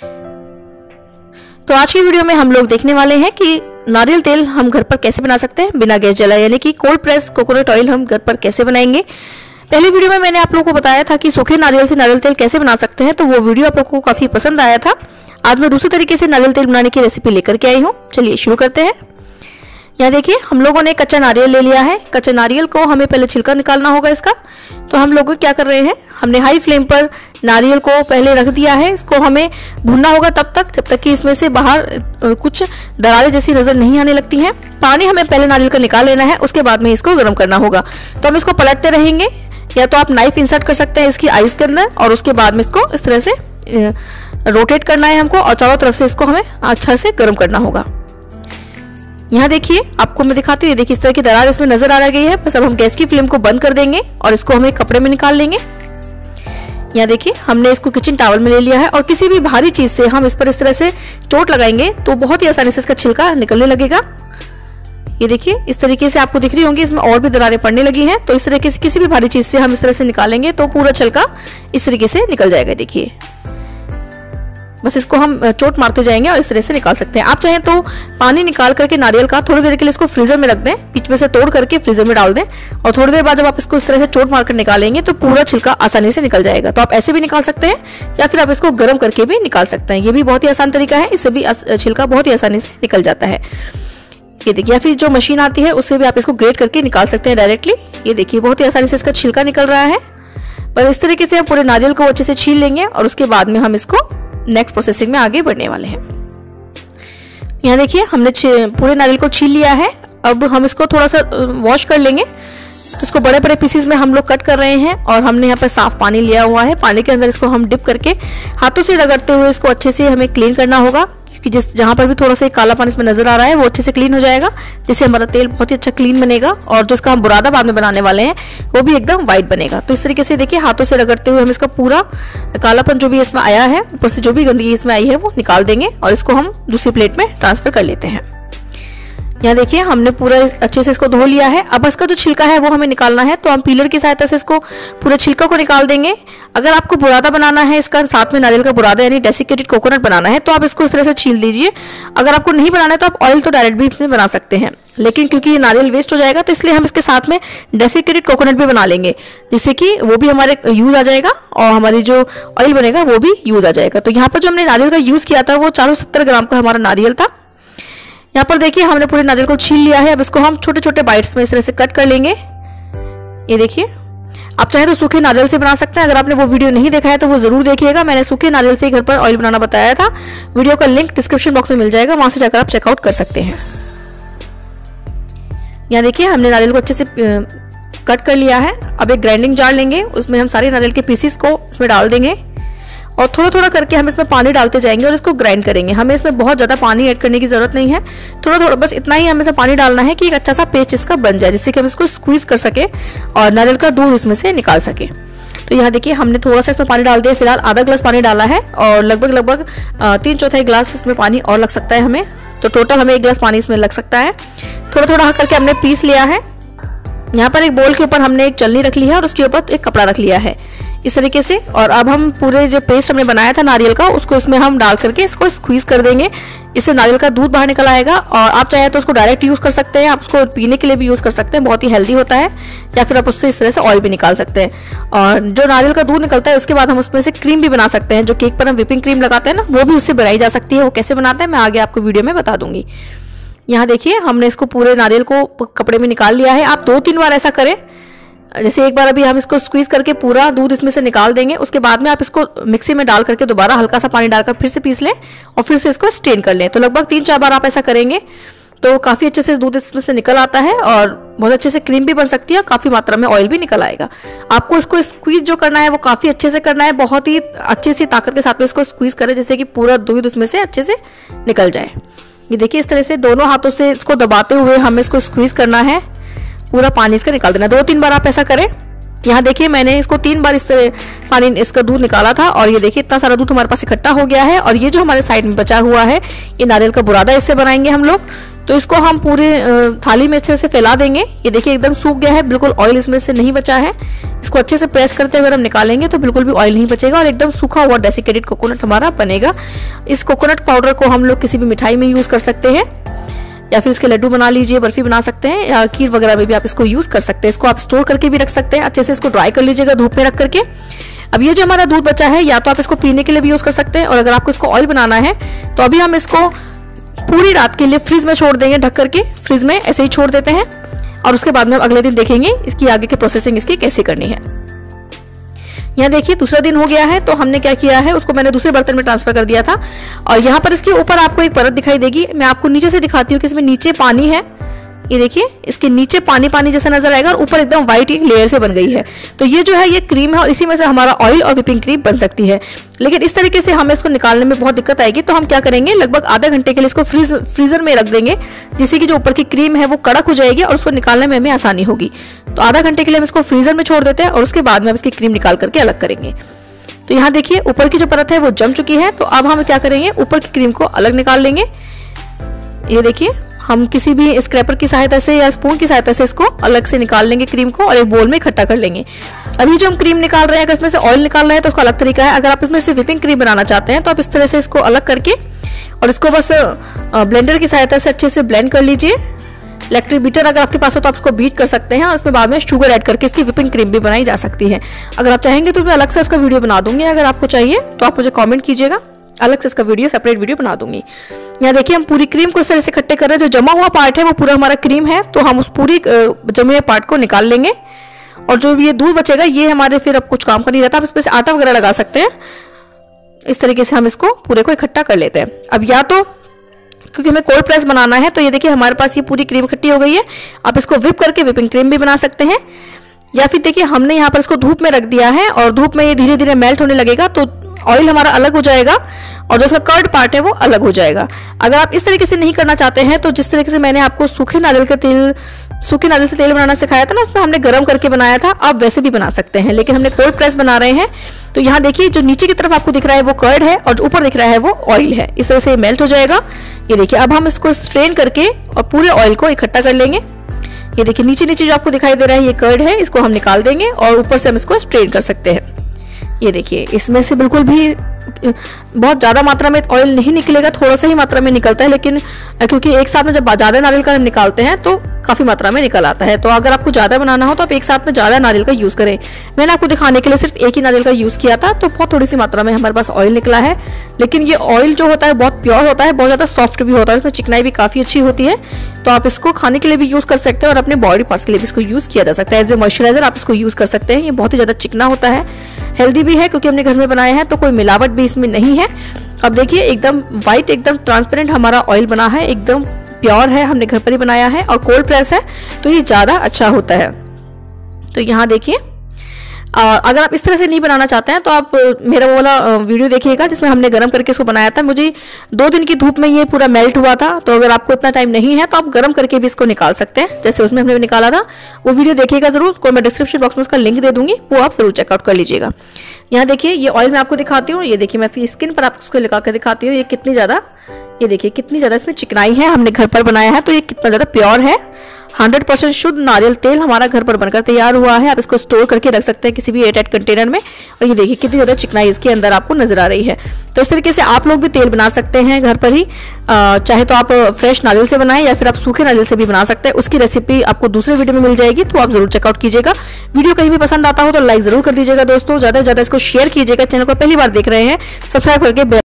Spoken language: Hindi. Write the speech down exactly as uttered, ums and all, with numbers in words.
तो आज की वीडियो में हम लोग देखने वाले हैं कि नारियल तेल हम घर पर कैसे बना सकते हैं बिना गैस जलाए, यानी कि कोल्ड प्रेस कोकोनट ऑयल हम घर पर कैसे बनाएंगे। पहले वीडियो में मैंने आप लोगों को बताया था कि सूखे नारियल से नारियल तेल कैसे बना सकते हैं, तो वो वीडियो आप लोगों को काफी पसंद आया था। आज मैं दूसरे तरीके से नारियल तेल बनाने की रेसिपी लेकर के आई हूँ। चलिए शुरू करते हैं। यहाँ देखिए हम लोगों ने कच्चा नारियल ले लिया है। कच्चे नारियल को हमें पहले छिलका निकालना होगा इसका। तो हम लोग क्या कर रहे हैं, हमने हाई फ्लेम पर नारियल को पहले रख दिया है। इसको हमें भूनना होगा तब तक जब तक कि इसमें से बाहर कुछ दरारें जैसी नजर नहीं आने लगती हैं। पानी हमें पहले नारियल का निकाल लेना है, उसके बाद में इसको गर्म करना होगा। तो हम इसको पलटते रहेंगे, या तो आप नाइफ इंसर्ट कर सकते हैं इसकी आइस के अंदर, और उसके बाद में इसको इस तरह से रोटेट करना है हमको, और चारों तरफ से इसको हमें अच्छा से गर्म करना होगा। यहाँ देखिए आपको मैं दिखाती हूँ, देखिए इस तरह की दरार इसमें नजर आ गई है। बस अब हम गैस की फ्लेम को बंद कर देंगे और इसको हम एक कपड़े में निकाल लेंगे। यहाँ देखिए हमने इसको किचन टॉवल में ले लिया है, और किसी भी भारी चीज से हम इस पर इस तरह से चोट लगाएंगे तो बहुत ही आसानी से इसका छिलका निकलने लगेगा। ये देखिए इस तरीके से आपको दिख रही होंगी, इसमें और भी दरारें पड़ने लगी हैं। तो इस तरीके से किसी भी भारी चीज से हम इस तरह से निकालेंगे तो पूरा छिलका इस तरीके से निकल जाएगा। देखिए बस इसको हम चोट मारते जाएंगे और इस तरह से निकाल सकते हैं। आप चाहें तो पानी निकाल करके नारियल का थोड़ी देर के लिए इसको फ्रीजर में रख दें, बीच में से तोड़ करके फ्रीजर में डाल दें, और थोड़ी देर बाद जब आप इसको इस तरह से चोट मारकर निकालेंगे तो पूरा छिलका आसानी से निकल जाएगा। तो आप ऐसे भी निकाल सकते हैं, या फिर आप इसको गर्म करके भी निकाल सकते हैं। ये भी बहुत ही आसान तरीका है, इससे भी छिलका बहुत ही आसानी से निकल जाता है। ये देखिए, या फिर जो मशीन आती है उससे भी आप इसको ग्रेट करके निकाल सकते हैं डायरेक्टली। ये देखिए बहुत ही आसानी से इसका छिलका निकल रहा है। पर इस तरीके से हम पूरे नारियल को अच्छे से छील लेंगे, और उसके बाद में हम इसको नेक्स्ट प्रोसेसिंग में आगे बढ़ने वाले हैं। यहाँ देखिए हमने पूरे नारियल को छील लिया है। अब हम इसको थोड़ा सा वॉश कर लेंगे। तो इसको बड़े बड़े पीसेस में हम लोग कट कर रहे हैं, और हमने यहाँ पर साफ पानी लिया हुआ है। पानी के अंदर इसको हम डिप करके हाथों से रगड़ते हुए इसको अच्छे से हमें क्लीन करना होगा, क्योंकि जिस जहाँ पर भी थोड़ा सा काला पानी इसमें नजर आ रहा है वो अच्छे से क्लीन हो जाएगा, जिससे हमारा तेल बहुत ही अच्छा क्लीन बनेगा, और जो इसका हम बुरादा बाद में बनाने वाले हैं वो भी एकदम व्हाइट बनेगा। तो इस तरीके से देखिए हाथों से रगड़ते हुए हम इसका पूरा कालापन जो भी इसमें आया है, ऊपर से जो भी गंदगी इसमें आई है वो निकाल देंगे, और इसको हम दूसरी प्लेट में ट्रांसफर कर लेते हैं। यहाँ देखिए हमने पूरा अच्छे से इसको धो लिया है। अब इसका जो छिलका है वो हमें निकालना है, तो हम पीलर की सहायता से इसको पूरे छिलका को निकाल देंगे। अगर आपको बुरादा बनाना है, इसका साथ में नारियल का बुरादा यानी डेसिकेटेड कोकोनट बनाना है, तो आप इसको इस तरह से छील दीजिए। अगर आपको नहीं बनाना है तो आप ऑयल तो डायरेक्ट भी इसमें बना सकते हैं, लेकिन क्योंकि ये नारियल वेस्ट हो जाएगा तो इसलिए हम इसके साथ में डेसिकेटेड कोकोनट भी बना लेंगे, जिससे कि वो भी हमारे यूज आ जाएगा और हमारी जो ऑयल बनेगा वो भी यूज आ जाएगा। तो यहाँ पर जो हमने नारियल का यूज किया था वो चार सौ सत्तर ग्राम का हमारा नारियल था। यहाँ पर देखिए हमने पूरे नारियल को छील लिया है। अब इसको हम छोटे छोटे बाइट्स में इस तरह से कट कर लेंगे। ये देखिए आप चाहे तो सूखे नारियल से बना सकते हैं। अगर आपने वो वीडियो नहीं देखा है तो वो जरूर देखिएगा। मैंने सूखे नारियल से घर पर ऑयल बनाना बताया था। वीडियो का लिंक डिस्क्रिप्शन बॉक्स में मिल जाएगा, वहां से जाकर आप चेकआउट कर सकते हैं। यहाँ देखिए हमने नारियल को अच्छे से कट कर लिया है। अब एक ग्राइंडिंग जार लेंगे, उसमें हम सारे नारियल के पीसेस को इसमें डाल देंगे, और थोड़ा थोड़ा करके हम इसमें पानी डालते जाएंगे और इसको ग्राइंड करेंगे। हमें इसमें बहुत ज़्यादा पानी ऐड करने की ज़रूरत नहीं है, थोड़ा थोड़ा बस इतना ही हमें इसमें पानी डालना है कि एक अच्छा सा पेस्ट इसका बन जाए, जिससे कि हम इसको स्क्वीज कर सके और नारियल का दूध इसमें से निकाल सके। तो यहाँ देखिए हमने थोड़ा सा इसमें पानी डाल दिया, फिलहाल आधा ग्लास पानी डाला है, और लगभग लगभग तीन चौथाई ग्लास इसमें पानी और लग सकता है हमें। तो टोटल हमें एक गिलास पानी इसमें लग सकता है। थोड़ा थोड़ा करके हमने पीस लिया है। यहाँ पर एक बोल के ऊपर हमने एक चलनी रख ली है, और उसके ऊपर एक कपड़ा रख लिया है इस तरीके से। और अब हम पूरे जो पेस्ट हमने बनाया था नारियल का, उसको इसमें हम डाल करके इसको स्क्वीज कर देंगे। इससे नारियल का दूध बाहर निकल आएगा, और आप चाहे तो उसको डायरेक्ट यूज कर सकते हैं, आप उसको पीने के लिए भी यूज कर सकते हैं, बहुत ही हेल्दी होता है। या फिर आप उससे इस तरह से ऑयल भी निकाल सकते हैं। और जो नारियल का दूध निकलता है उसके बाद हम उसमें से क्रीम भी बना सकते हैं। जो केक पर हम व्हिपिंग क्रीम लगाते हैं ना, वो भी उससे बनाई जा सकती है। वो कैसे बनाते हैं मैं आगे आपको वीडियो में बता दूंगी। यहाँ देखिए हमने इसको पूरे नारियल को कपड़े में निकाल लिया है। आप दो तीन बार ऐसा करें, जैसे एक बार अभी हम इसको स्क्वीज करके पूरा दूध इसमें से निकाल देंगे, उसके बाद में आप इसको मिक्सी में डाल करके दोबारा हल्का सा पानी डालकर फिर से पीस लें, और फिर से इसको स्ट्रेन कर लें। तो लगभग तीन चार बार आप ऐसा करेंगे तो काफ़ी अच्छे से दूध इसमें से निकल आता है, और बहुत अच्छे से क्रीम भी बन सकती है, और काफ़ी मात्रा में ऑयल भी निकल आएगा। आपको इसको स्क्वीज जो करना है वो काफ़ी अच्छे से करना है, बहुत ही अच्छी सी ताकत के साथ में इसको स्क्वीज करें, जिससे कि पूरा दूध उसमें से अच्छे से निकल जाए। ये देखिए इस तरह से दोनों हाथों से इसको दबाते हुए हमें इसको स्क्वीज करना है, पूरा पानी इसका निकाल देना। दो तीन बार आप ऐसा करें। यहाँ देखिए मैंने इसको तीन बार इस तरह पानी इसका दूध निकाला था, और ये देखिए इतना सारा दूध हमारे पास इकट्ठा हो गया है। और ये जो हमारे साइड में बचा हुआ है ये नारियल का बुरादा, इससे बनाएंगे हम लोग। तो इसको हम पूरे थाली में अच्छे से फैला देंगे। ये देखिए एकदम सूख गया है, बिल्कुल ऑयल इसमें से नहीं बचा है। इसको अच्छे से प्रेस करते अगर हम निकालेंगे तो बिल्कुल भी ऑयल नहीं बचेगा और एकदम सूखा हुआ डेसिकेटेड कोकोनट हमारा बनेगा। इस कोकोनट पाउडर को हम लोग किसी भी मिठाई में यूज़ कर सकते हैं, या फिर इसके लड्डू बना लीजिए, बर्फी बना सकते हैं, या खीर वगैरह में भी आप इसको यूज़ कर सकते हैं। इसको आप स्टोर करके भी रख सकते हैं। अच्छे से इसको ड्राई कर लीजिएगा धूप में रख करके। अब ये जो हमारा दूध बचा है या तो आप इसको पीने के लिए भी यूज़ कर सकते हैं, और अगर आपको इसको ऑयल बनाना है तो अभी हम इसको पूरी रात के लिए फ्रिज में छोड़ देंगे, ढक करके फ्रिज में ऐसे ही छोड़ देते हैं। और उसके बाद में हम अगले दिन देखेंगे इसकी आगे की प्रोसेसिंग इसकी कैसे करनी है। यहाँ देखिए दूसरा दिन हो गया है, तो हमने क्या किया है, उसको मैंने दूसरे बर्तन में ट्रांसफर कर दिया था। और यहाँ पर इसके ऊपर आपको एक परत दिखाई देगी। मैं आपको नीचे से दिखाती हूँ कि इसमें नीचे पानी है। ये देखिए इसके नीचे पानी पानी जैसा नजर आएगा और ऊपर एकदम व्हाइट एक लेयर से बन गई है। तो ये जो है ये क्रीम है और इसी में से हमारा ऑयल और व्हिपिंग क्रीम बन सकती है। लेकिन इस तरीके से हमें इसको निकालने में बहुत दिक्कत आएगी। तो हम क्या करेंगे, लगभग आधे घंटे के लिए इसको फ्रीज फ्रीजर में रख देंगे, जिससे कि जो ऊपर की क्रीम है वो कड़क हो जाएगी और उसको निकालने में हमें आसानी होगी। तो आधा घंटे के लिए हम इसको फ्रीजर में छोड़ देते हैं और उसके बाद में हम इसकी क्रीम निकाल करके अलग करेंगे। तो यहाँ देखिए ऊपर की जो परत है वो जम चुकी है। तो अब हम क्या करेंगे, ऊपर की क्रीम को अलग निकाल लेंगे। ये देखिए हम किसी भी स्क्रैपर की सहायता से या स्पून की सहायता से इसको अलग से निकाल लेंगे क्रीम को, और एक बोल में इकट्ठा कर लेंगे। अभी जो हम क्रीम निकाल रहे हैं, अगर इसमें से ऑयल निकाल रहे हैं तो उसका अलग तरीका है। अगर आप इसमें से व्हिपिंग क्रीम बनाना चाहते हैं तो आप इस तरह से इसको अलग करके और इसको बस ब्लेंडर की सहायता से अच्छे से ब्लेंड कर लीजिए। इलेक्ट्रिक बीटर अगर आपके पास हो तो आप इसको बीट कर सकते हैं और उसमें बाद में शुगर ऐड करके इसकी व्हिपिंग क्रीम भी बनाई जा सकती है। अगर आप चाहेंगे तो मैं अलग से इसका वीडियो बना दूंगी। अगर आपको चाहिए तो आप मुझे कमेंट कीजिएगा, अलग से इसका वीडियो सेपरेट वीडियो बना दूंगी। यहाँ देखिए हम पूरी क्रीम को इस तरह से इकट्ठे कर रहे हैं। जो जमा हुआ पार्ट है वो पूरा हमारा क्रीम है, तो हम उस पूरी जमे हुए पार्ट को निकाल लेंगे। और जो ये दूध बचेगा ये हमारे फिर अब कुछ काम का नहीं रहता। आप इसमें से आटा वगैरह लगा सकते हैं। इस तरीके से हम इसको पूरे को इकट्ठा कर लेते हैं। अब या तो क्योंकि हमें कोल्ड प्रेस बनाना है, तो ये देखिए हमारे पास ये पूरी क्रीम इकट्ठी हो गई है। आप इसको व्हिप करके व्हिपिंग क्रीम भी बना सकते हैं, या फिर देखिए हमने यहाँ पर इसको धूप में रख दिया है और धूप में ये धीरे धीरे मेल्ट होने लगेगा, तो ऑयल हमारा अलग हो जाएगा और जो इसका कर्ड पार्ट है वो अलग हो जाएगा। अगर आप इस तरीके से नहीं करना चाहते हैं तो जिस तरीके से मैंने आपको सूखे नारियल का तेल सूखे नारियल से तेल बनाना सिखाया था ना, उसमें हमने गर्म करके बनाया था, आप वैसे भी बना सकते हैं। लेकिन हमने कोल्ड प्रेस बना रहे हैं, तो यहाँ देखिए जो नीचे की तरफ आपको दिख रहा है वो कर्ड है और जो ऊपर दिख रहा है वो ऑयल है। इस तरह से मेल्ट हो जाएगा। ये देखिए अब हम इसको स्ट्रेन करके और पूरे ऑयल को इकट्ठा कर लेंगे। ये देखिए नीचे नीचे जो आपको दिखाई दे रहा है ये कर्ड है, इसको हम निकाल देंगे और ऊपर से हम इसको स्ट्रेन कर सकते हैं। ये देखिए इसमें से बिल्कुल भी बहुत ज़्यादा मात्रा में ऑयल नहीं निकलेगा, थोड़ा सा ही मात्रा में निकलता है। लेकिन क्योंकि एक साथ में जब ज़्यादा नारियल का निकालते हैं तो काफ़ी मात्रा में निकल आता है। तो अगर आपको ज़्यादा बनाना हो तो आप एक साथ में ज़्यादा नारियल का यूज़ करें। मैंने आपको दिखाने के लिए सिर्फ एक ही नारियल का यूज़ किया था, तो बहुत थोड़ी सी मात्रा में हमारे पास ऑयल निकला है। लेकिन ये ऑयल जो होता है बहुत प्योर होता है, बहुत ज़्यादा सॉफ्ट भी होता है, इसमें चिकनाई भी काफ़ी अच्छी होती है। तो आप इसको खाने के लिए भी यूज़ कर सकते हैं और अपने बॉडी पार्ट्स के लिए भी इसको यूज़ किया जा सकता है। एज ए मॉइस्चराइजर आप इसको यूज़ कर सकते हैं। ये बहुत ही ज़्यादा चिकना होता है, हेल्दी भी है क्योंकि हमने घर में बनाया है, तो कोई मिलावट भी इसमें नहीं है। अब देखिए एकदम व्हाइट एकदम ट्रांसपेरेंट हमारा ऑयल बना है, एकदम प्योर है, हमने घर पर ही बनाया है और कोल्ड प्रेस है, तो ये ज़्यादा अच्छा होता है। तो यहाँ देखिए, और अगर आप इस तरह से नहीं बनाना चाहते हैं तो आप मेरा वो वाला वीडियो देखिएगा जिसमें हमने गर्म करके इसको बनाया था। मुझे दो दिन की धूप में ये पूरा मेल्ट हुआ था। तो अगर आपको इतना टाइम नहीं है तो आप गर्म करके भी इसको निकाल सकते हैं, जैसे उसमें हमने निकाला था। वो वीडियो देखिएगा जरूर, उसको मैं डिस्क्रिप्शन बॉक्स में उसका लिंक दे दूंगी, वो आप जरूर चेकआउट कर लीजिएगा। यहाँ देखिए ये ऑयल मैं आपको दिखाती हूँ। ये देखिए मैं अपनी स्किन पर आपको उसको लगा कर दिखाती हूँ, ये कितनी ज़्यादा, ये देखिए कितनी ज़्यादा इसमें चिकनाई है। हमने घर पर बनाया है तो ये कितना ज़्यादा प्योर है। हंड्रेड परसेंट शुद्ध नारियल तेल हमारा घर पर बनकर तैयार हुआ है। आप इसको स्टोर करके रख सकते हैं किसी भी एयरटाइट कंटेनर में। और ये देखिए कितनी ज़्यादा चिकनाई इसके अंदर आपको नजर आ रही है। तो इस तरीके से आप लोग भी तेल बना सकते हैं घर पर ही। चाहे तो आप फ्रेश नारियल से बनाएं या फिर आप सूखे नारियल से भी बना सकते हैं। उसकी रेसिपी आपको दूसरे वीडियो में मिल जाएगी, तो आप जरूर चेकआउट कीजिएगा। वीडियो कहीं भी पसंद आता हो तो लाइक जरूर कर दीजिएगा दोस्तों, ज़्यादा से ज़्यादा इसको शेयर कीजिएगा। चैनल को पहली बार देख रहे हैं सब्सक्राइब करके